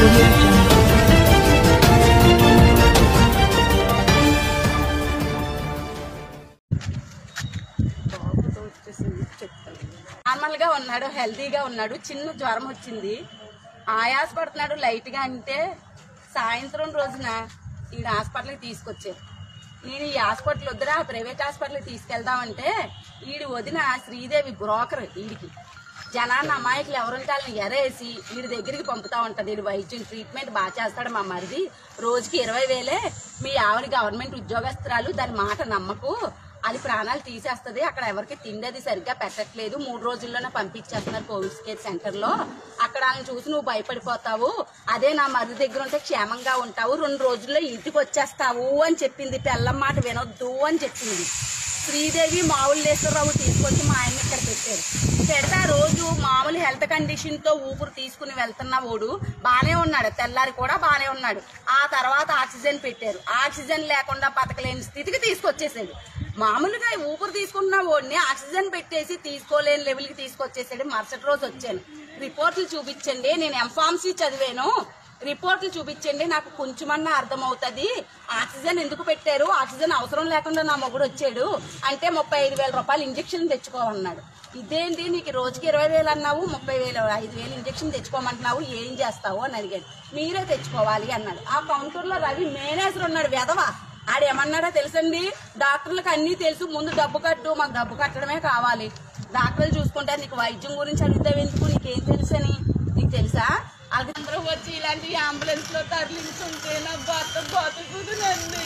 Normal గా ఉన్నాడు, హెల్తీగా ఉన్నాడు. చిన్న జ్వరం వచ్చింది, ఆయాస పడుతున్నాడు లైట్ గా. అంటే సాయంత్రం రోజున ఈ హాస్పిటల్కి తీసుకొచ్చారు. నేను ఈ హాస్పిటల్ వద్దురా ప్రైవేట్ హాస్పిటల్కి తీసుకెళ్దామంటే ఈడు వదిన శ్రీదేవి బ్రోకర్, ఈడికి జనాన్ని అమాయకులు ఎవరుంటే వాళ్ళని ఎరేసి వీడి దగ్గరికి పంపుతా ఉంటది. వీడు వైద్యం ట్రీట్మెంట్ బాగా చేస్తాడు మా మరిది, రోజుకి 20,000. మీ ఆవిడ గవర్నమెంట్ ఉద్యోగస్తురాలు, దాని మాట నమ్మకు, అది ప్రాణాలు తీసేస్తుంది. అక్కడ ఎవరికి తిండేది సరిగ్గా పెట్టట్లేదు, 3 రోజుల్లోనే పంపించేస్తున్నారు కోవిడ్ కేర్ సెంటర్ లో. అక్కడ వాళ్ళని చూసి నువ్వు భయపడిపోతావు, అదే నా మరిది దగ్గర ఉంటే క్షేమంగా ఉంటావు, 2 రోజుల్లో ఇంటికి వచ్చేస్తావు అని చెప్పింది. పెళ్ళం మాట వినొద్దు అని చెప్పింది. శ్రీదేవి మావులేశ్వరరావు తీసుకొచ్చి మా ఆయన ఇక్కడ పెట్టారు. పెడతా రోజు మామూలు హెల్త్ కండిషన్ తో ఊపిరి తీసుకుని వెళ్తున్న వాడు బానే ఉన్నాడు, తెల్లారి కూడా బానే ఉన్నాడు. ఆ తర్వాత ఆక్సిజన్ పెట్టారు, ఆక్సిజన్ లేకుండా బతకలేని స్థితికి తీసుకొచ్చేసాడు. మామూలుగా ఊపిరి తీసుకున్న వాడిని ఆక్సిజన్ పెట్టేసి తీసుకోలేని లెవెల్ కి తీసుకొచ్చేసాడు. మరుసటి రోజు వచ్చాను, రిపోర్ట్లు చూపించండి, నేను ఎంఫార్మసీ చదివాను, రిపోర్ట్లు చూపించండి, నాకు కొంచెమన్నా అర్థమవుతుంది, ఆక్సిజన్ ఎందుకు పెట్టారు, ఆక్సిజన్ అవసరం లేకుండా నా మొగుడు వచ్చాడు అంటే 35,000 రూపాయలు ఇంజక్షన్ తెచ్చుకోమన్నాడు. ఇదేంటి నీకు రోజుకి 20,000 అన్నావు, 30,000 5,000 ఇంజక్షన్ తెచ్చుకోమంటున్నావు, ఏం చేస్తావు అని అడిగాడు. మీరే తెచ్చుకోవాలి అన్నాడు. ఆ కౌంటర్ లో రవి మేనేజర్ ఉన్నాడు, వెధవ. ఆడేమన్నాడో తెలుసండి, డాక్టర్లకు అన్ని తెలుసు, ముందు డబ్బు కట్టు, మాకు డబ్బు కట్టడమే కావాలి, డాక్టర్లు చూసుకుంటారు, నీకు వైద్యం గురించి అడుగుతావు ఎందుకు, నీకేం తెలుసని, నీకు తెలుసా? అందరూ వచ్చి ఇలాంటి అంబులెన్స్ లో తరలించుంటే నా భర్త బతుకుతుందండి,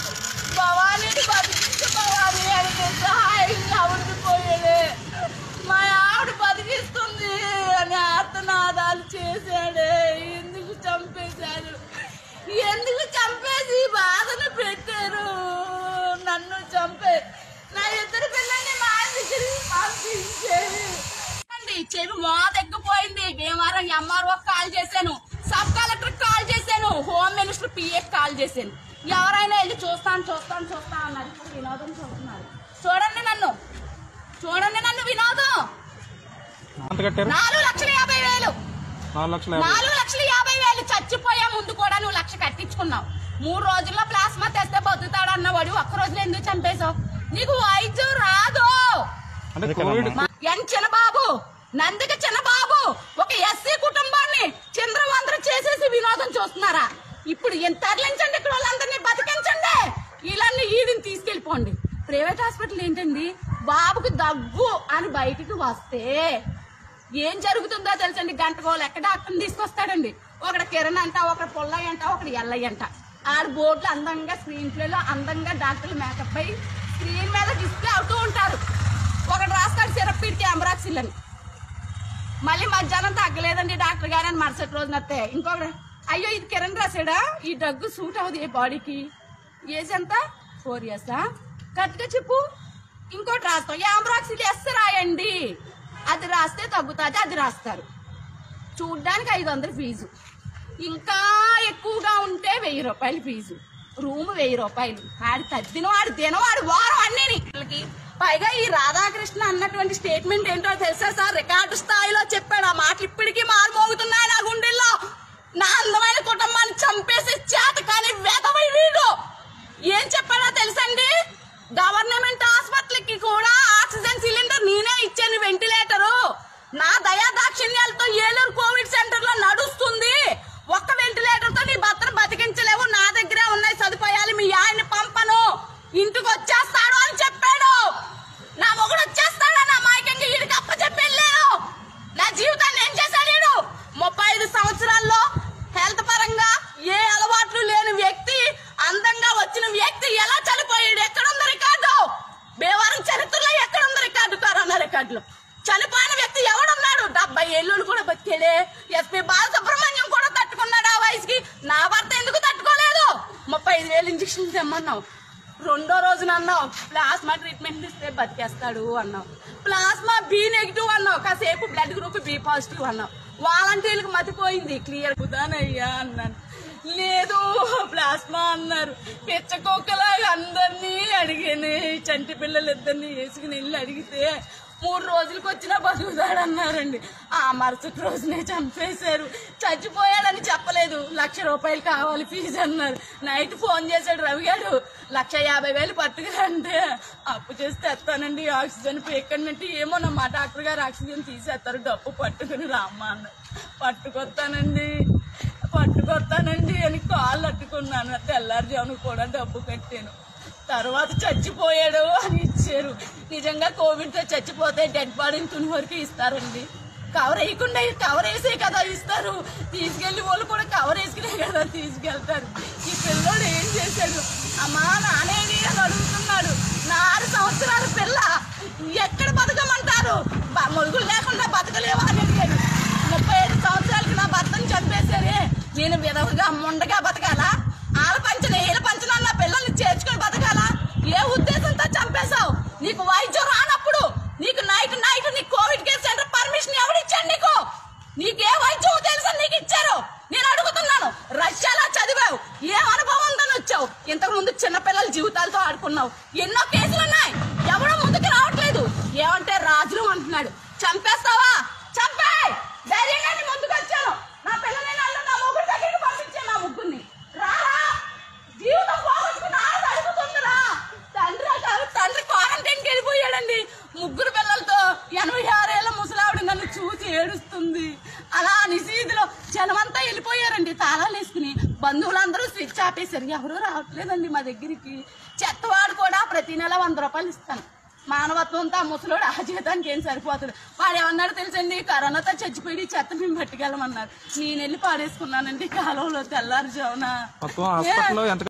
భవానీని బతికించు భవానీ అని సహాయంగా ఉండిపోయాడే, మా ఆవిడ బతికిస్తుంది అని ఆర్తనాదాలు చేశాడే. ఎందుకు చంపేశారు, ఎందుకు చంపేసి బాధను పెట్టారు, నన్ను చంపే నా 2 పిల్లల్ని మా ఆయన దగ్గరికి పంపించేది. చెవి మోత ఎక్కిపోయింది. భీమవరం ఎంఆర్ఓ కాల్ చేశాను, సబ్ కలెక్టర్ కాల్ చేశాను, హోమ్ మినిస్టర్ పిఏ కాల్ చేశాను. ఎవరైనా వెళ్ళి చూస్తాను చూస్తాను చూస్తా అన్నారు. ఇప్పుడు వినోదం చూస్తున్నారు. చూడండి నన్ను వినోదం 4,50,000 4,50,000 చచ్చిపోయే ముందు కూడా నువ్వు 1,00,000 కట్టించుకున్నావు. 3 రోజుల్లో ప్లాస్మా తెస్తే బతుకుతాడు అన్నవాడు 1 రోజులో ఎందుకు చంపేశావు? నీకు వైద్యం రాదు. చిన్నబాబు నందిక చిన్నబాబు ఒక ఎస్సీ కుటుంబాన్ని చంద్రవందరం చేసేసి వినోదం చూస్తున్నారా? ఇప్పుడు తరలించండి, ఇక్కడ వాళ్ళందరినీ బతికించండి, వీళ్ళని ఈడిని తీసుకెళ్లిపోండి. ప్రైవేట్ హాస్పిటల్ ఏంటండి, బాబుకి దగ్గు అని బయటికి వస్తే ఏం జరుగుతుందో తెలుసండి. గంటకో లెక్క డాక్టర్ని తీసుకొస్తాడండి. ఒకటి కిరణ్ అంట, ఒకటి పుల్లయ్య అంట, ఒకటి ఎల్లయ్య అంట. ఆడ బోర్డులు అందంగా స్క్రీన్ ప్లేలో అందంగా డాక్టర్లు మేకప్ అయి స్క్రీన్ మీద డిస్ప్లే అవుతూ ఉంటారు. ఒకటి రాస్తాడు సిరప్పీడికి అంబ్రాక్సిల్ అని, మళ్ళీ మధ్యాహ్నం తగ్గలేదండి డాక్టర్ గారు అని మరుసటి రోజున వస్తే ఇంకొకటి, అయ్యో ఇది కిరణ్ రాశాడా, ఈ డ్రగ్ సూట్ అవ్వదు ఏ బాడీకి, ఏజ్ ఎంత 4 years కరెక్ట్గా చెప్పు. ఇంకోటి రాస్తాం, అంబ్రాక్సిల్ ఎస్ రాయండి, అది రాస్తే తగ్గుతుంది, అది రాస్తారు. చూడ్డానికి 500 ఫీజు, ఇంకా ఎక్కువగా ఉంటే 1,000 రూపాయలు ఫీజు, రూమ్ 1,000 రూపాయలు. ఆడి తద్దినం ఆడి దినం ఆడి వారం అన్ని. పైగా ఈ రాధాకృష్ణ అన్నటువంటి స్టేట్మెంట్ ఏంటో తెలుసా సార్, రికార్డు స్థాయిలో చెప్పాడు. ఆ మాటలు ఇప్పటికీ మారుమోగుతున్నాయి నా గుండెల్లో. నా అందమైన కుటుంబాన్ని చంపేసి చేత కానీ వేదవై వీడు ఏం చెప్పాడో తెలుసండి, గవర్నమెంట్ హాస్పిటల్కి కూడా ఆక్సిజన్ సిలిండర్ నేనే ఇచ్చాను, వెంటిలేటరు నా దయా దాక్షిణ్యాలతో ఏలూరు కోవిడ్ సెంటర్ లో నడుస్తుంది. ఒక్క వెంటిలేటర్ తో నీ భర్తను బతికించలేవు, నా దగ్గరే ఉన్నాయి సదుపాయాలు, మీ ఆయన్ని పంపను, ఇంటికి వచ్చేస్తాడు అని చెప్పాడు. నా మొగుడు వచ్చేస్తాడా నా మాయకంగా వీడికి అప్పచెప్పెళ్ళాను. నా జీవితాన్ని ఏం చేశాడు వీడు? 35 సంవత్సరాల్లో హెల్త్ పరంగా ఏ అలవాట్లు లేని వ్యక్తి, అందంగా వచ్చిన వ్యక్తి ఎలా చనిపోయాడు? ఎక్కడుంది రికార్డు? భీమవరం చరిత్రలో ఎక్కడుంది రికార్డు? కరోనా రికార్డులో చనిపోయిన వ్యక్తి ఎవడున్నాడు? 70 ఏళ్ళు కూడా బతికేడే. ఎస్పీ బాలసుబ్రహ్మణ్యం కూడా తట్టుకున్నాడు ఆ వయసుకి, నా భర్త ఎందుకు తట్టుకోలేదు? 35,000 ఇంజక్షన్లు తెమ్మన్నావు, 2వ రోజున అన్నావు ప్లాస్మా ట్రీట్మెంట్ ఇస్తే బతికేస్తాడు అన్నావు, ప్లాస్మా B నెగిటివ్ అన్నావు, కాసేపు బ్లడ్ గ్రూప్ B పాజిటివ్ అన్నావు. వాలంటీర్లకు మతిపోయింది, క్లియర్ కుదానయ్యా అన్నాను, లేదు ప్లాస్మా అన్నారు. పిచ్చకొక్కలాగా అందరినీ అడిగాను, చంటి పిల్లలు 2 వేసుకుని వెళ్ళి అడిగితే 3 రోజులకు వచ్చినా బతుకుతాడన్నారండి. ఆ మరుసటి రోజునే చంపేశారు. చచ్చిపోయాడని చెప్పలేదు, 1,00,000 రూపాయలు కావాలి ఫీజు అన్నారు. నైట్ ఫోన్ చేశాడు రవి గారు, 1,50,000 పట్టుకురంటే అప్పు చేసి తెస్తానండి ఆక్సిజన్ పేకనంటే, ఏమో మా డాక్టర్ గారు ఆక్సిజన్ తీసేస్తారు, డబ్బు పట్టుకుని రామ్మా అన్న. పట్టుకొస్తానండి అని కాళ్ళు అట్టుకున్నాను. తెల్లారుజామున కూడా డబ్బు కట్టాను. తర్వాత చచ్చిపోయాడు అని ఇచ్చారు. నిజంగా కోవిడ్తో చచ్చిపోతే డెడ్ బాడీని తుని వరకు ఇస్తారండి. కవర్ వేయకుండా కవర్ వేసే కదా ఇస్తారు. తీసుకెళ్లి వాళ్ళు కూడా కవర్ వేసుకునే కదా తీసుకెళ్తారు. ఈ పిల్లోడు ఏం చేశాడు, అమ్మా నానేది అని అడుగుతున్నాడు. 6 సంవత్సరాల పిల్ల ఎక్కడ బతకమంటారు, మొరుగులు లేకుండా బతకలేవా అని అడిగాడు. 35 సంవత్సరాలకి నా భర్తను చంపేశారే, నేను విధవగా ముండగా బతకాలా? ఆల పంచన నా పిల్లల్ని చేర్చుకొని బతకాలా? ఏ ఉద్దేశంతో చంపేశావు? నీకు వైద్యం రానప్పుడు, నీకు నైట్ నీకు కోవిడ్ కేర్ సెంటర్ పర్మిషన్ ఎవరిచ్చాడు? నీకు ఏ వైద్యం తెలుసా నీకు ఇచ్చారు? నేను అడుగుతున్నాను. రష్యాలో చదివావు, ఏం అనుభవం ఉందని వచ్చావు? ఇంతకు ముందు చిన్నపిల్లల జీవితాలతో ఆడుకున్నావు. ఎన్నో కేసులు ఉన్నాయి, ఎవడో ముందుకు రావట్లేదు. ఏమంటే రాజులు అంటున్నాడు. చంపేస్తావా? చంపే ధైర్యంగా ముందుకు వచ్చాను. నా పిల్లల్ని నా ముగ్గురు దగ్గరికి పంపించే, నా ముగ్గురిని రారా, జీవితం పోగొట్టుకుని అడుగుతుందిరా. తండ్రి క్వారంటైన్కి వెళ్ళిపోయాడండి 3 పిల్లలతో. 86 ఏళ్ల ముసలావిడ నన్ను చూసి ఏడుస్తుంది. అలా నిశీదిలో జనమంతా వెళ్ళిపోయారండి తాళాలు వేసుకుని. బంధువులందరూ స్విచ్ ఆపేశారు, ఎవరూ రావట్లేదండి మా దగ్గరికి. చెత్తవాడు కూడా ప్రతి నెల 100 రూపాయలు ఇస్తాను. మానవత్వంతో ఆ ముసలోడు ఆ జీతానికి ఏం సరిపోతుంది. వాడు ఏమన్నాడు తెలుసండి, కరోనాతో చచ్చిపోయి చెత్త మేము పట్టుకెళ్ళమన్నారు. నేను వెళ్ళి పాడేసుకున్నానండి కాలంలో తెల్లారుజామున.